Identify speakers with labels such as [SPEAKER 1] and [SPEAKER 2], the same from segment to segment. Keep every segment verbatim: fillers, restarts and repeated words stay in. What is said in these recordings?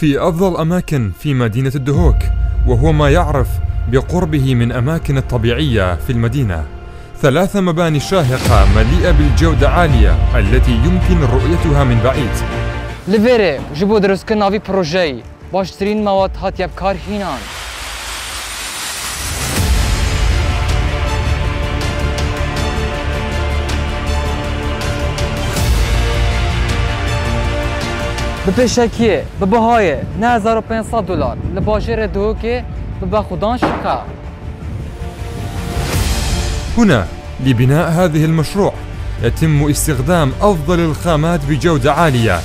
[SPEAKER 1] في أفضل أماكن في مدينة الدهوك، وهو ما يعرف بقربه من أماكن الطبيعية في المدينة. ثلاث مباني شاهقة مليئة بالجودة عالية التي يمكن رؤيتها من بعيد.
[SPEAKER 2] لفيري جبو دروس كنا في بروجي باشترين مواد هاتيا بكار هينان. ببشكيه ببهايه نه هزار و پانصد دلار لباجر دهوكي بباخدان شقة.
[SPEAKER 1] هنا لبناء هذه المشروع يتم استخدام أفضل الخامات بجودة عالية.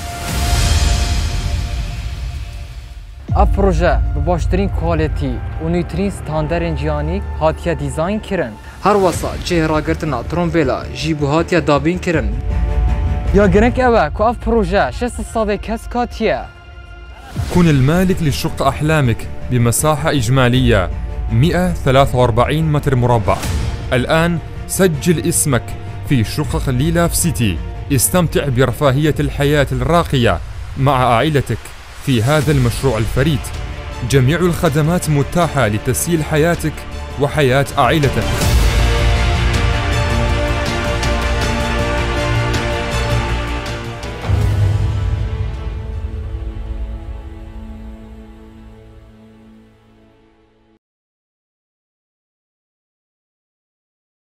[SPEAKER 2] اف بروژه بباشترین کوالیتی و نیترین ستاندرد جیانی هاتیا دیزاین کرن. هر وسا چهره گرتنا ترومبیلا جیبو هاتیا دابین کرن. يا جرنك أبا كو أف بروجا شست الصادي كاسكاتيا.
[SPEAKER 1] كن المالك لشقة أحلامك بمساحة إجمالية مئة وثلاثة وأربعين متر مربع. الآن سجل اسمك في شقق ليلاف سيتي. استمتع برفاهية الحياة الراقية مع عائلتك في هذا المشروع الفريد. جميع الخدمات متاحة لتسهيل حياتك وحياة عائلتك.